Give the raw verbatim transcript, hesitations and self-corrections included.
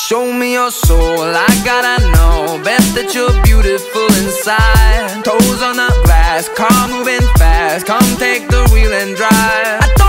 Show me your soul, I gotta know. Bet that you're beautiful inside. Toes on the glass, car moving fast. Come take the wheel and drive. I